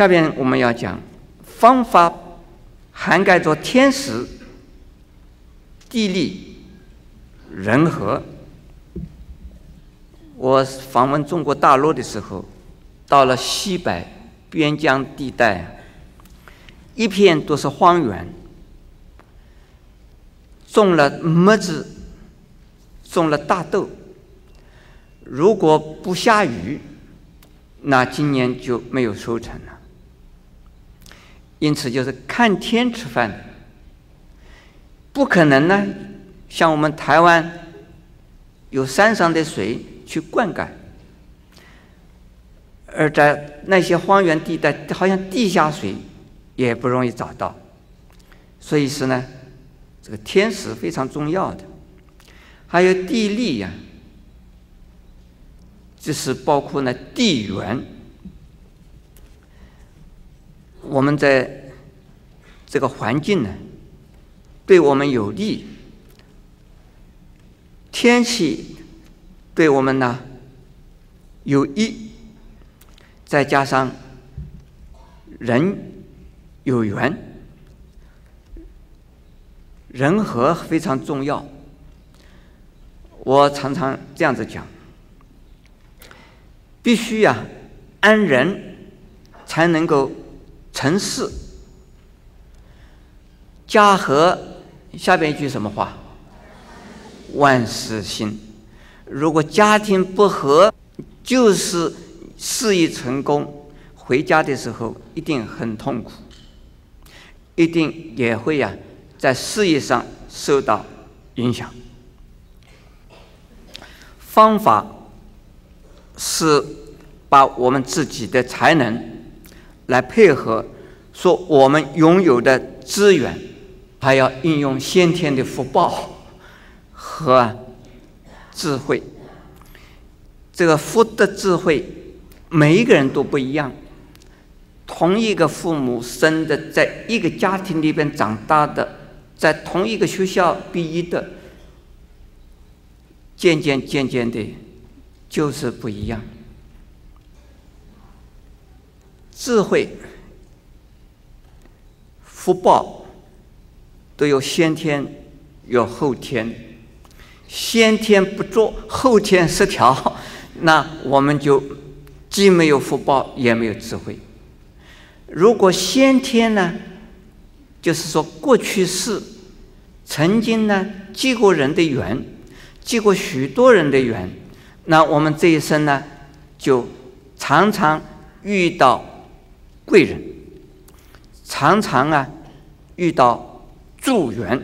下边我们要讲方法，涵盖着天时、地利、人和。我访问中国大陆的时候，到了西北边疆地带，一片都是荒原，种了麦子，种了大豆。如果不下雨，那今年就没有收成了。因此，就是看天吃饭的，不可能呢。像我们台湾有山上的水去灌溉，而在那些荒原地带，好像地下水也不容易找到。所以是呢，这个天时非常重要的，还有地利呀，这是包括呢地缘。我们在这个环境呢，对我们有利，天气对我们呢有益，再加上人有缘，人和非常重要。我常常这样子讲，必须安人才能够成事。家和下边一句什么话？万事兴。如果家庭不和，就是事业成功，回家的时候一定很痛苦，一定也会在事业上受到影响。方法是把我们自己的才能来配合说我们拥有的资源，还要运用先天的福报和智慧。这个福的智慧，每一个人都不一样。同一个父母生的，在一个家庭里边长大的，在同一个学校毕业的，渐渐的，就是不一样。智慧、福报都有先天，有后天。先天不足，后天失调，那我们就既没有福报，也没有智慧。如果先天呢，就是说过去世曾经呢结过人的缘，结过许多人的缘，那我们这一生呢，就常常遇到贵人，常常遇到助缘。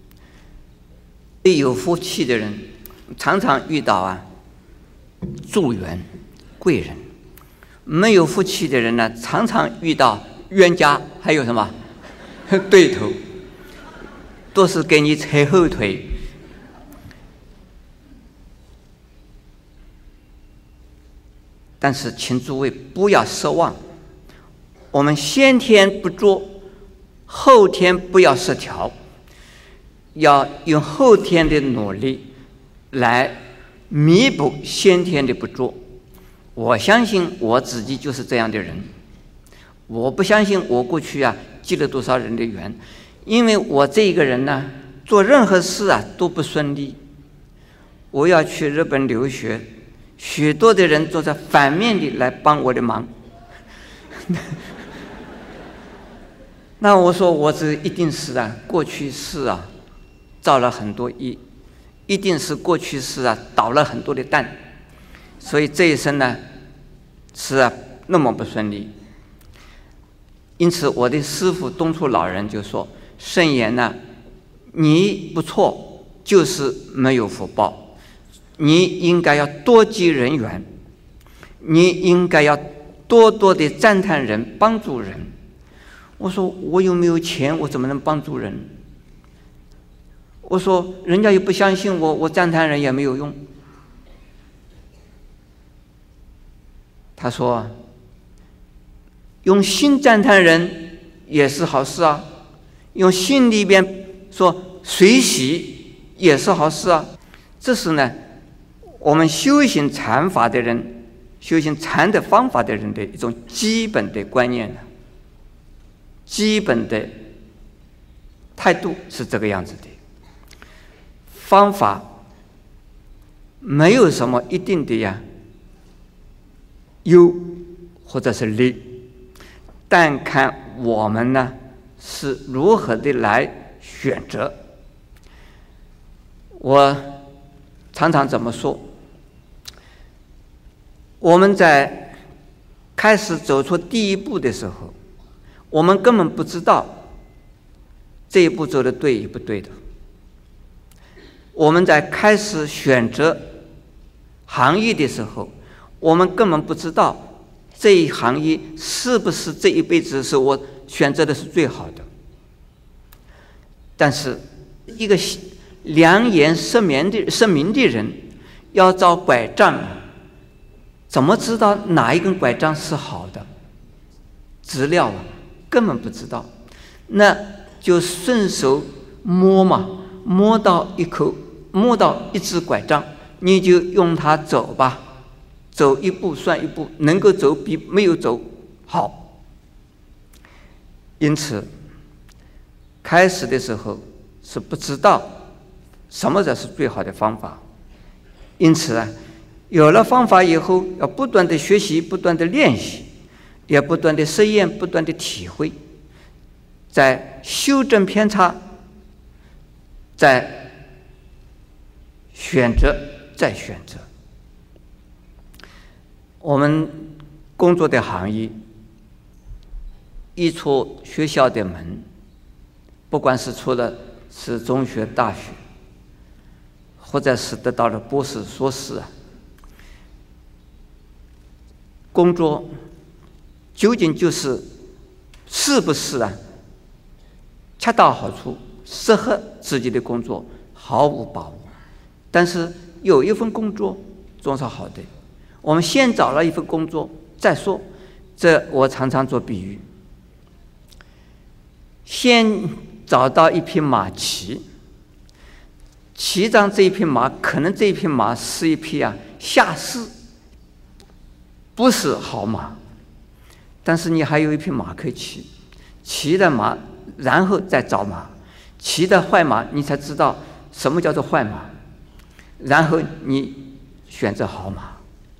有福气的人常常遇到助缘贵人，没有福气的人呢，常常遇到冤家，还有什么对头，都是给你扯后腿。但是请诸位不要失望，我们先天不足，后天不要失调，要用后天的努力来弥补先天的不足。我相信我自己就是这样的人，我不相信我过去结了多少人的缘，因为我这一个人呢，做任何事都不顺利。我要去日本留学，许多的人都在反面的来帮我的忙。那我说我这一定是过去世造了很多业，一定是过去世倒了很多的蛋，所以这一生呢是那么不顺利。因此我的师父东初老人就说，圣言呢，你不错，就是没有福报，你应该要多结人缘，你应该要多多的赞叹人，帮助人。我说我又没有钱，我怎么能帮助人？我说人家又不相信我，我赞叹人也没有用。他说用心赞叹人也是好事用心里边说随喜也是好事这是呢我们修行禅法的人修行禅的方法的人的一种基本的观念呢，基本的态度是这个样子的。方法没有什么一定的优或者是劣，但看我们呢是如何的来选择。我常常怎么说？我们在开始走出第一步的时候，我们根本不知道这一步走的对与不对的。我们在开始选择行业的时候，我们根本不知道这一行业是不是这一辈子是我选择的是最好的。但是一个良言声明的人要找拐杖，怎么知道哪一根拐杖是好的？资料根本不知道，那就顺手摸嘛，摸到一支拐杖，你就用它走吧，走一步算一步，能够走比没有走好。因此开始的时候是不知道什么才是最好的方法，因此有了方法以后，要不断的学习，不断的练习，也不断的实验，不断的体会，在修正偏差，在选择，再选择。我们工作的行业，一出学校的门，不管是出了是中学、大学，或者是得到了博士、硕士工作究竟是不是恰到好处，适合自己的工作，毫无把握。但是有一份工作总是好的，我们先找了一份工作再说。这我常常做比喻，先找到一匹马骑上这一匹马，可能这一匹马是一匹下士，不是好马，但是你还有一匹马可以骑的马，然后再找马，骑的坏马，你才知道什么叫做坏马，然后你选择好马。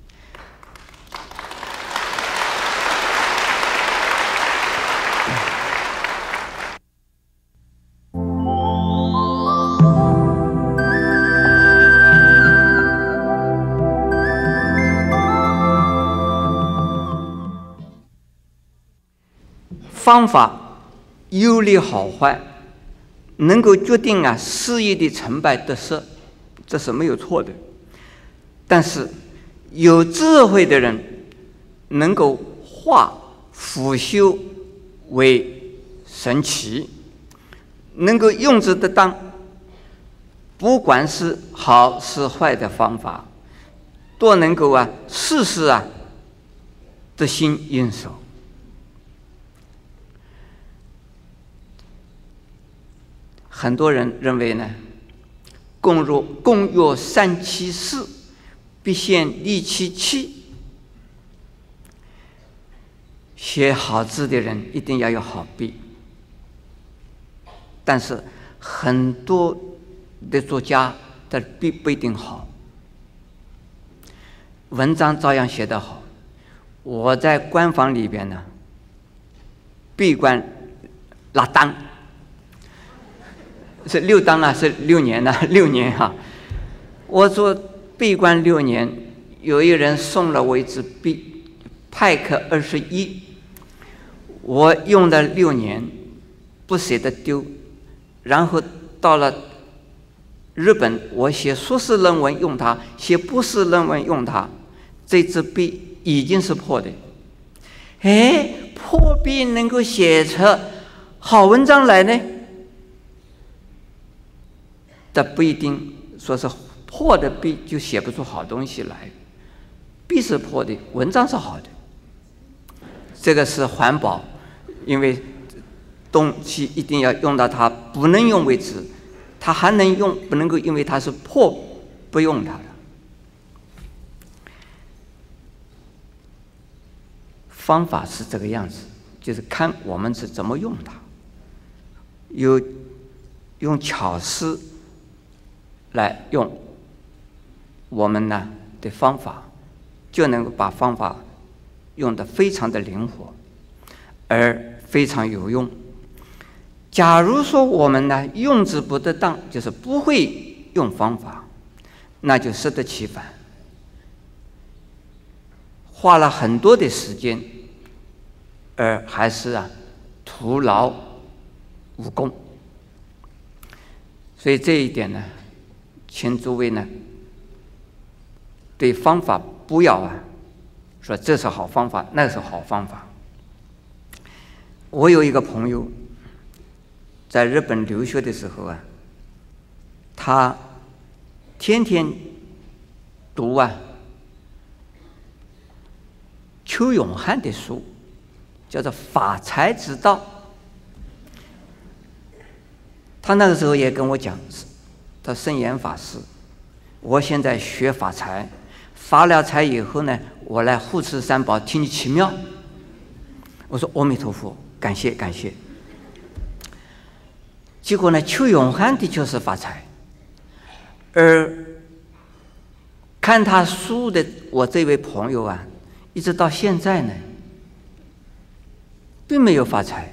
方法优劣好坏，能够决定事业的成败得失，这是没有错的。但是有智慧的人能够化腐朽为神奇，能够用之得当，不管是好是坏的方法，都能够事事得心应手。很多人认为呢，共曰三七四，必先利其器。写好字的人一定要有好笔，但是很多的作家的笔不一定好，文章照样写得好。我在官房里边呢，闭关拉档。是6档是6年6年我做闭关6年，有一人送了我一支笔，派克21，我用了6年，不舍得丢。然后到了日本，我写硕士论文用它，写博士论文用它，这支笔已经是破的。破笔能够写出好文章来呢？但不一定说是破的笔就写不出好东西来，笔是破的，文章是好的。这个是环保，因为东西一定要用到它不能用为止，它还能用，不能够因为它是破不用它的。 方法是这个样子，就是看我们是怎么用它。用巧思来用我们的方法，就能够把方法用得非常的灵活，而非常有用。假如说我们用之不得当，就是不会用方法，那就适得其反，花了很多的时间，而还是徒劳无功。所以这一点呢，请诸位呢，对方法不要说这是好方法，那是好方法。我有一个朋友，在日本留学的时候他天天读邱永汉的书，叫做《法财之道》。他那个时候也跟我讲，他圣严法师，我现在学法财，发了财以后呢，我来护持三宝，替你祈庙。我说阿弥陀佛，感谢感谢。结果呢，邱永汉的确是发财，而看他书的我这位朋友一直到现在呢，并没有发财。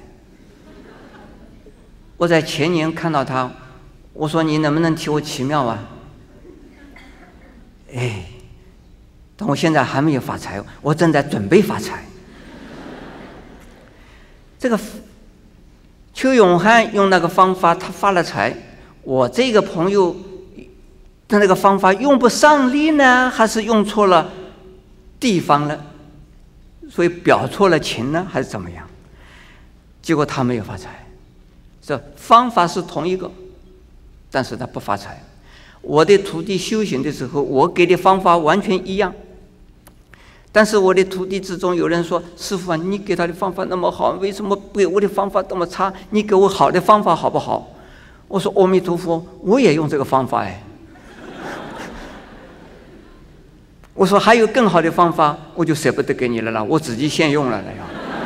我在前年看到他，我说你能不能替我祈庙但我现在还没有发财，我正在准备发财。这个邱永汉用那个方法，他发了财。我这个朋友的那个方法用不上力呢，还是用错了地方了？所以表错了情呢，还是怎么样？结果他没有发财。这方法是同一个，但是他不发财。我的徒弟修行的时候，我给的方法完全一样。但是我的徒弟之中有人说：“师父你给他的方法那么好，为什么给我的方法那么差？你给我好的方法好不好？”我说：“阿弥陀佛，我也用这个方法我说：“还有更好的方法，我就舍不得给你了，我自己先用了要。”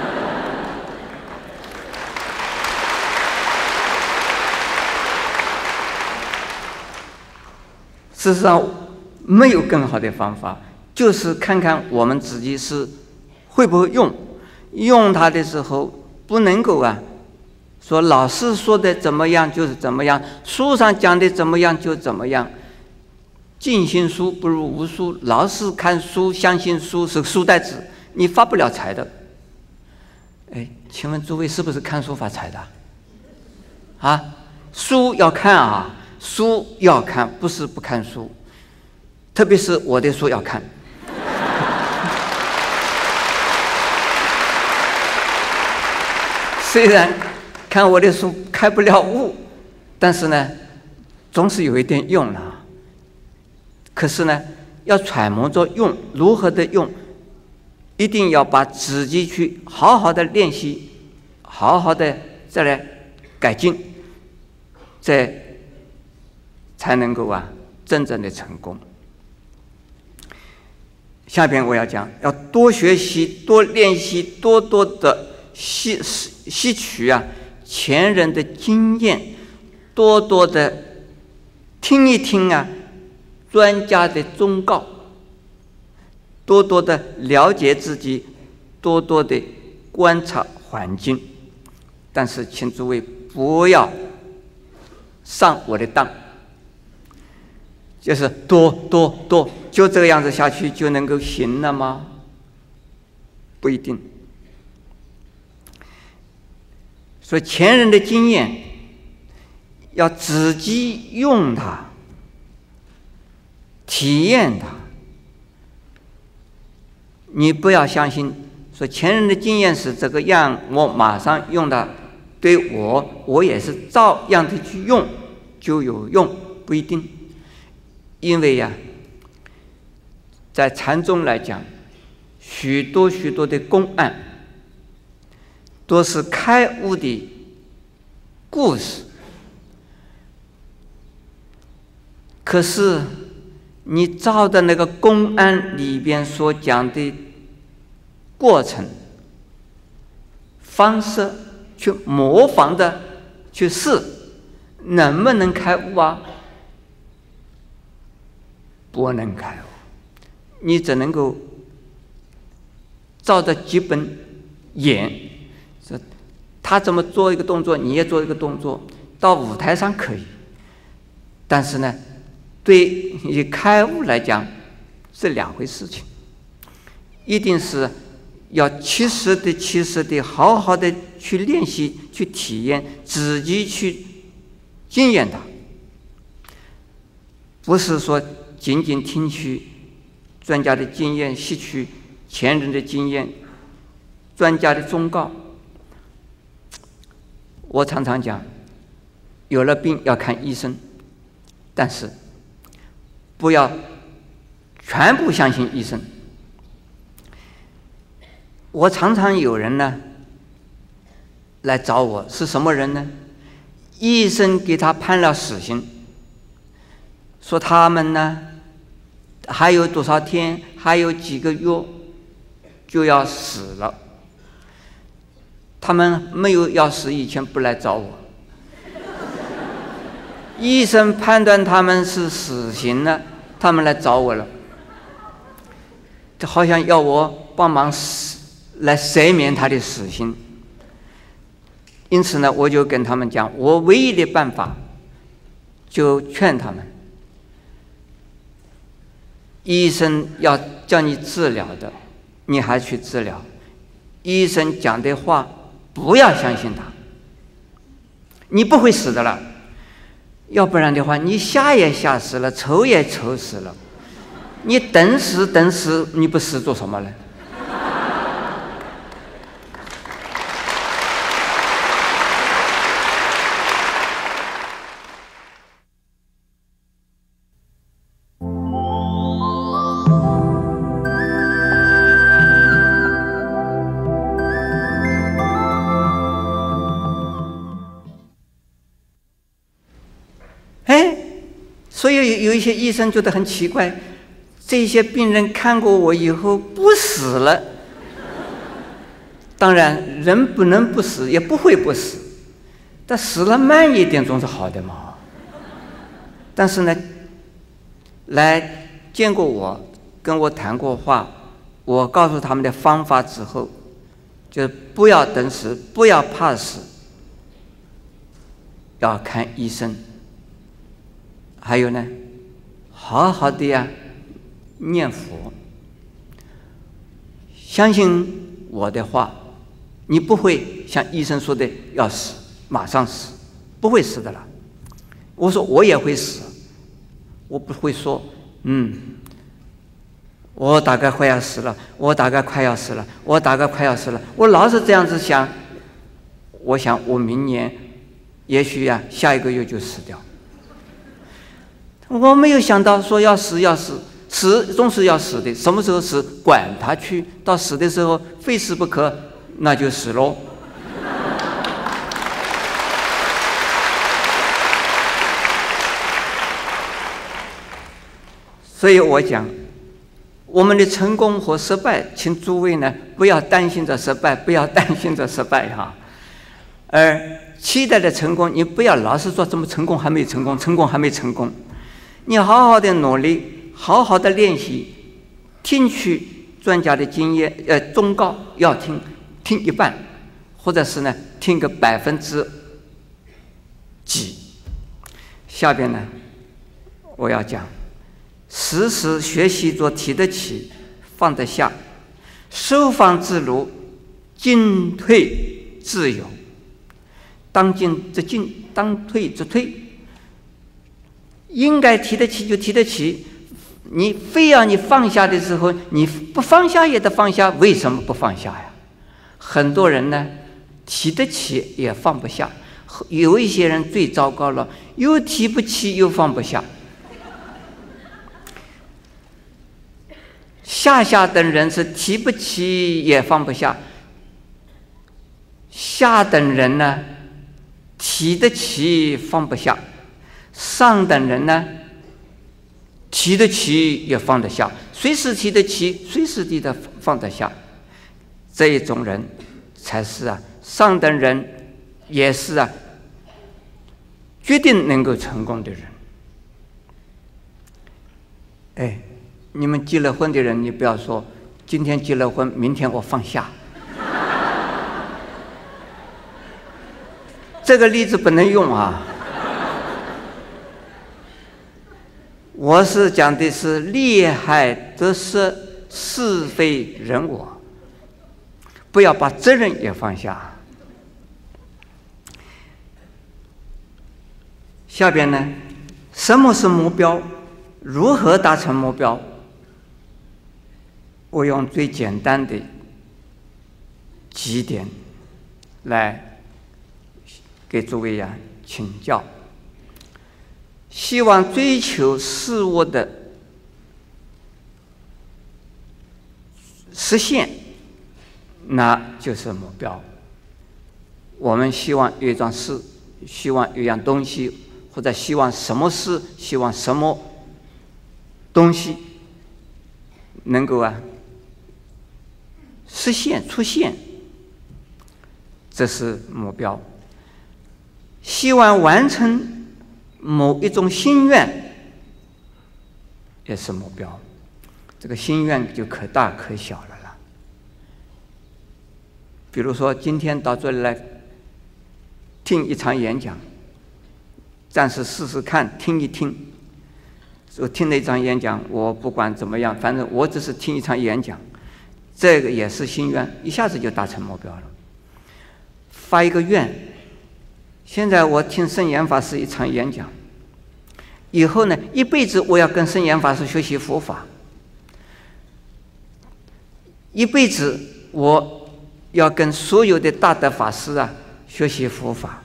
事实上，没有更好的方法。就是看看我们自己是会不会用它的时候，不能够说老师说的怎么样就是怎么样，书上讲的怎么样就怎么样。尽信书不如无书，老是看书相信书是书呆子，你发不了财的。请问诸位是不是看书发财的？书要看书要看，不是不看书，特别是我的书要看。虽然看我的书开不了悟，但是呢，总是有一点用了。可是呢，要揣摩着用，如何的用，一定要把自己去好好的练习，好好的再来改进，才能够真正的成功。下边我要讲，要多学习，多练习，多的吸取前人的经验，多的听一听专家的忠告，多的了解自己，多的观察环境。但是请诸位不要上我的当，就是多就这个样子下去就能够行了吗？不一定。所以前人的经验要自己用它，体验它。你不要相信说前人的经验是这个样，我马上用它对我也是照样的去用就有用，不一定。因为在禅宗来讲，许多的公案都是开悟的故事，可是你照的那个公案里边所讲的过程， 方式去模仿的去试，能不能开悟啊？不能开悟，你只能够照着基本演，他怎么做一个动作，你也做一个动作，到舞台上可以，但是呢，对于开悟来讲是两回事情，一定是要切实的好好的去练习，去体验，自己去经验它，不是说仅仅听取专家的经验，吸取前人的经验，专家的忠告。我常常讲，有了病要看医生，但是不要全部相信医生。我常常有人呢来找我，是什么人呢？医生给他判了死刑，说他们呢还有多少天，还有几个月就要死了。他们没有要死以前不来找我，医生判断他们是死刑了，他们来找我了，就好像要我帮忙来赦免他的死刑。因此呢，我就跟他们讲，我唯一的办法就劝他们，医生要叫你治疗的，你还去治疗，医生讲的话不要相信他，你不会死的了，要不然的话你吓也吓死了，愁也愁死了，你等死你不死做什么呢？所以有一些医生觉得很奇怪，这些病人看过我以后不死了。当然人不能不死，也不会不死，但死了慢一点总是好的嘛。但是呢，来见过我，跟我谈过话，我告诉他们的方法之后，就不要等死，不要怕死，要看医生。还有呢，好好的呀，念佛，相信我的话，你不会像医生说的要死，马上死，不会死的了。我说我也会死，我不会说我大概快要死了，我大概快要死了，我大概快要死了。我老是这样子想，我想我明年也许呀，下一个月就死掉。我没有想到说要死，死总是要死的，什么时候死管他去，到死的时候非死不可，那就死喽。所以我讲，我们的成功和失败，请诸位呢不要担心着失败，不要担心着失败哈，而期待的成功，你不要老是说怎么成功还没成功，成功还没成功。你好好的努力，好好的练习，听取专家的经验，忠告要听一半，或者是呢听个几%。下边呢，我要讲，时时学习着提得起，放得下，收放自如，进退自由。当进则进，当退则退。应该提得起就提得起，你非要你放下的时候，你不放下也得放下，为什么不放下呀？很多人呢提得起也放不下，有一些人最糟糕了，又提不起又放不下。下等人是提不起也放不下，下等人呢提得起放不下，上等人呢提得起也放得下，随时提得起，随时的放得下，这一种人才是上等人也是决定能够成功的人。你们结了婚的人，你不要说今天结了婚，明天我放下。这个例子不能用啊。我是讲的是利害得失，是非人我，不要把责任也放下。下边呢，什么是目标？如何达成目标？我用最简单的几点来给诸位请教。希望追求事物的实现，那就是目标。我们希望有一桩事，希望有一样东西，或者希望什么事，希望什么东西能够实现出现，这是目标。希望完成某一种心愿，也是目标。这个心愿就可大可小了啦。比如说，今天到这里来听一场演讲，暂时试试看，听一听。我听了一场演讲，我不管怎么样，反正我只是听一场演讲，这个也是心愿，一下子就达成目标了。发一个愿，现在我听圣严法师一场演讲，以后呢，一辈子我要跟圣严法师学习佛法，一辈子我要跟所有的大德法师学习佛法，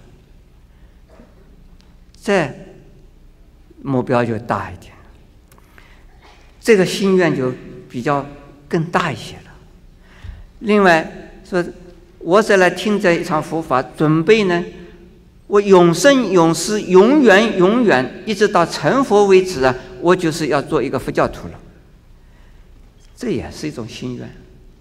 这目标就大一点，这个心愿就比较更大一些了。另外说，我再来听这一场佛法，准备呢，我永生永世永远永远一直到成佛为止我就是要做一个佛教徒了，这也是一种心愿。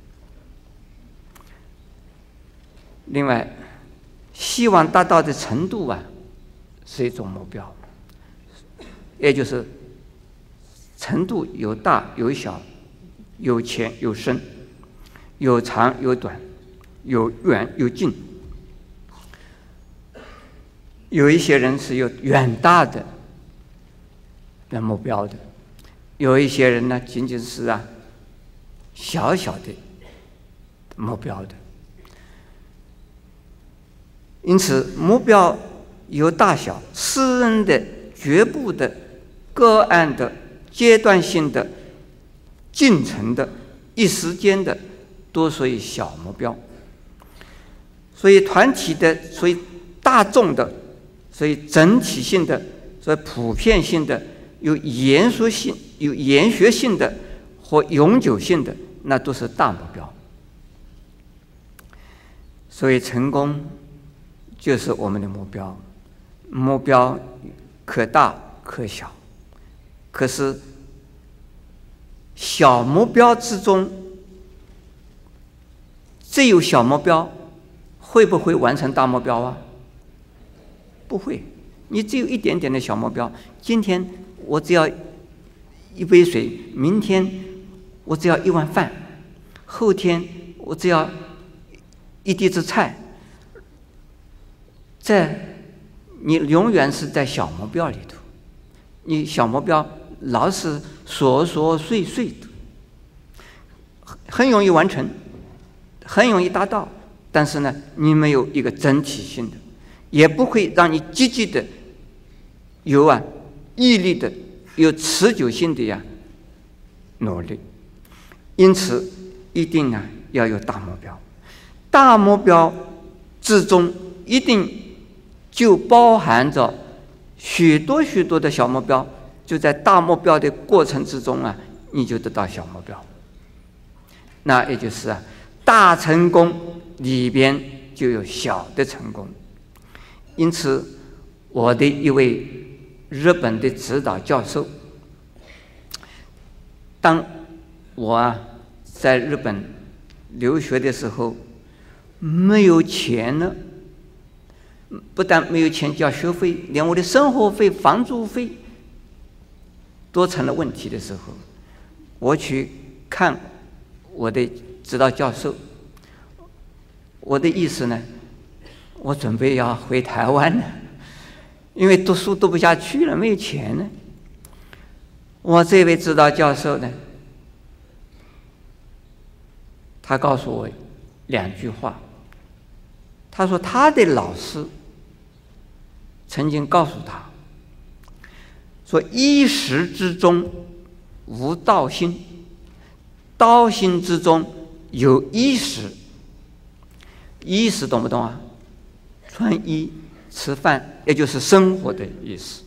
另外，希望达到的程度是一种目标，也就是程度有大有小，有浅有深，有长有短，有远有近。有一些人是有远大的目标的，有一些人呢仅仅是小小的目标的。因此，目标有大小、私人的、局部的、个案的、阶段性的、进程的、一时间的，都属于小目标。所以团体的，所以大众的，所以整体性的，所以普遍性的，有延续性、有延续性的或永久性的，那都是大目标。所以成功就是我们的目标，目标可大可小，可是小目标之中，只有小目标，会不会完成大目标不会。你只有一点点的小目标，今天我只要一杯水，明天我只要一碗饭，后天我只要一碟子菜，这你永远是在小目标里头，你小目标老是琐琐碎碎的，很容易完成，很容易达到，但是呢，你没有一个整体性的，也不会让你积极的、有毅力的、有持久性的努力。因此，一定要有大目标。大目标之中，一定就包含着许多许多的小目标，就在大目标的过程之中你就得到小目标。那也就是大成功里边就有小的成功。因此，我的一位日本的指导教授，当我在日本留学的时候， 没有钱了，不但没有钱交学费，连我的生活费、房租费都成了问题的时候，我去看我的指导教授。我的意思呢，我准备要回台湾了，因为读书读不下去了，没有钱了。我这位指导教授呢，他告诉我2句话。他说他的老师曾经告诉他说：“一时之中无道心，道心之中有衣食。”衣食懂不懂啊？穿衣、吃饭，也就是生活的意思。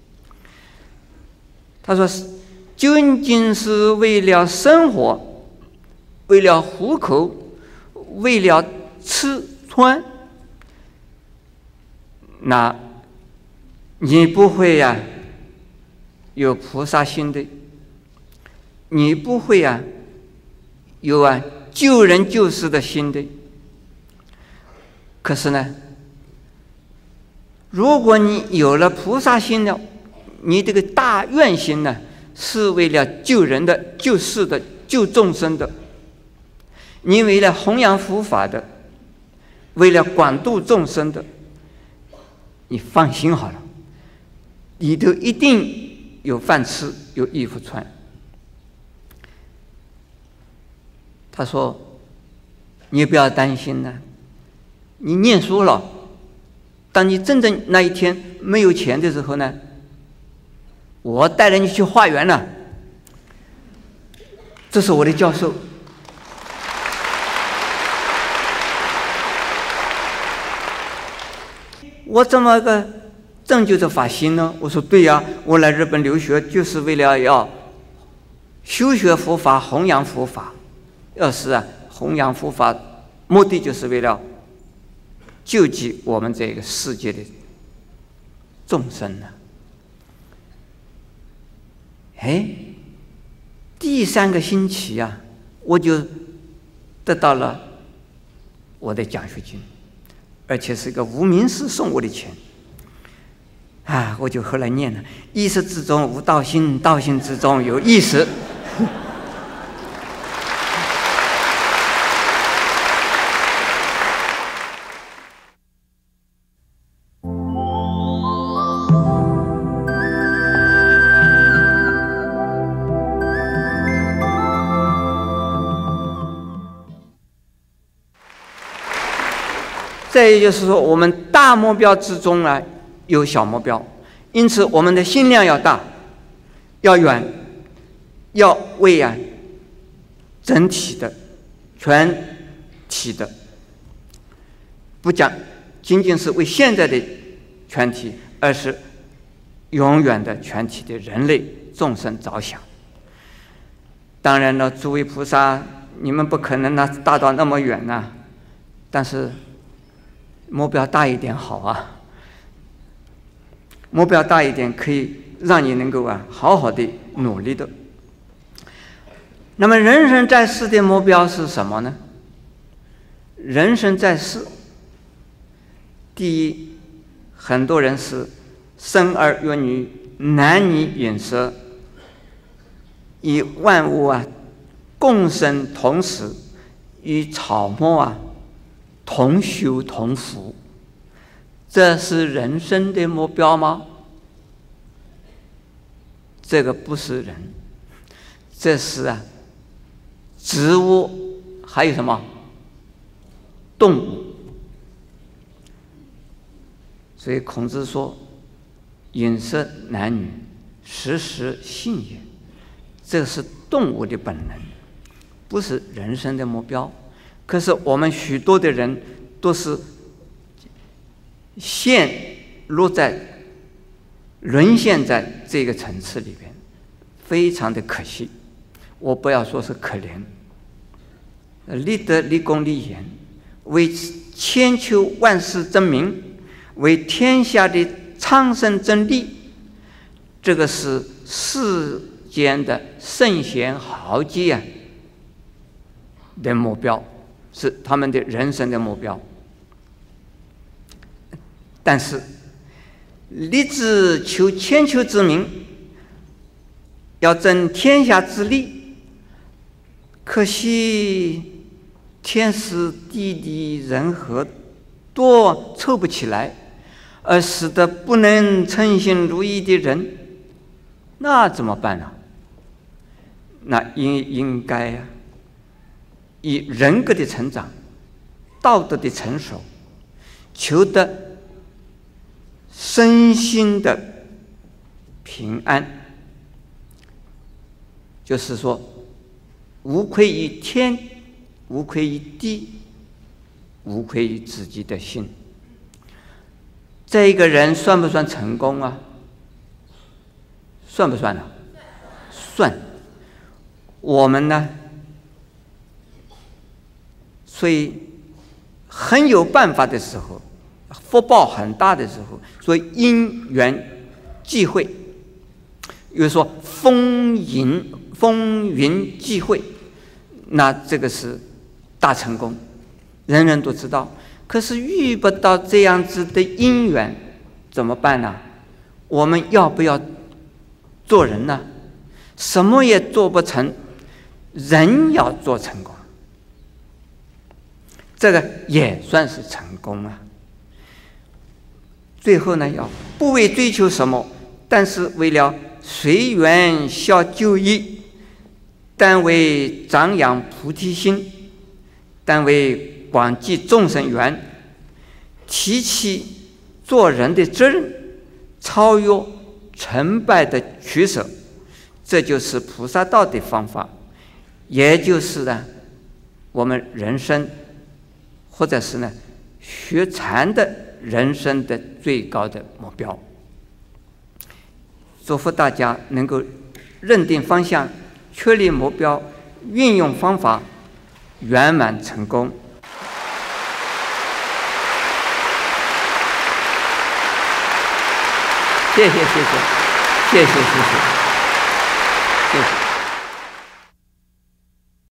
他说：“究竟是为了生活，为了糊口，为了吃穿，那你不会呀有菩萨心的，你不会呀有救人救世的心的。可是呢，如果你有了菩萨心呢，你这个大愿心呢，是为了救人的、救世的、救众生的，你为了弘扬佛法的，为了广度众生的，你放心好了，里头一定有饭吃，有衣服穿。”他说：“你不要担心呢，你念书了，当你真正那一天没有钱的时候呢，我带着你去化缘了。”这是我的教授。我怎么个正就着法心呢？我说对呀，我来日本留学就是为了要修学佛法，弘扬佛法。要是弘扬佛法，目的就是为了救济我们这个世界的众生呢。第3个星期我就得到了我的奖学金，而且是一个无名氏送我的钱。我就后来念了：“意识之中无道心，道心之中有意识。”再也就是说，我们大目标之中有小目标，因此我们的心量要大，要远，要为整体的、全体的，不讲仅仅是为现在的全体，而是永远的全体的人类众生着想。当然了，诸位菩萨，你们不可能大到那么远但是目标大一点好目标大一点可以让你能够好好的努力的。那么人生在世的目标是什么呢？人生在世，第一，很多人是生儿育女，男女饮食，与万物共生同时，与草木同修同福，这是人生的目标吗？这个不是人，这是植物，还有什么动物。所以孔子说：“饮食男女，食时性也。”这是动物的本能，不是人生的目标。可是我们许多的人都是沦陷在这个层次里边，非常的可惜。我不要说是可怜。立德、立功、立言，为千秋万世争名，为天下的苍生争利，这个是世间的圣贤豪杰的目标， 是他们的人生的目标。但是立志求千秋之名，要争天下之利，可惜天时地利人和多凑不起来，而使得不能称心如意的人，那怎么办呢？那应该以人格的成长、道德的成熟，求得身心的平安，就是说无愧于天，无愧于地，无愧于自己的心。这一个人算不算成功啊？算不算呢？算。我们呢，所以很有办法的时候，福报很大的时候，所以因缘际会，又说风云际会，那这个是大成功，人人都知道。可是遇不到这样子的因缘，怎么办呢？我们要不要做人呢？什么也做不成，人要做成功，这个也算是成功啊。最后呢，要不为追求什么，但是为了随缘消旧业，但为长养菩提心，但为广济众生缘，提起做人的责任，超越成败的取舍，这就是菩萨道的方法，也就是呢，我们人生或者是呢学禅的人生的最高的目标。祝福大家能够认定方向，确立目标，运用方法，圆满成功。谢谢。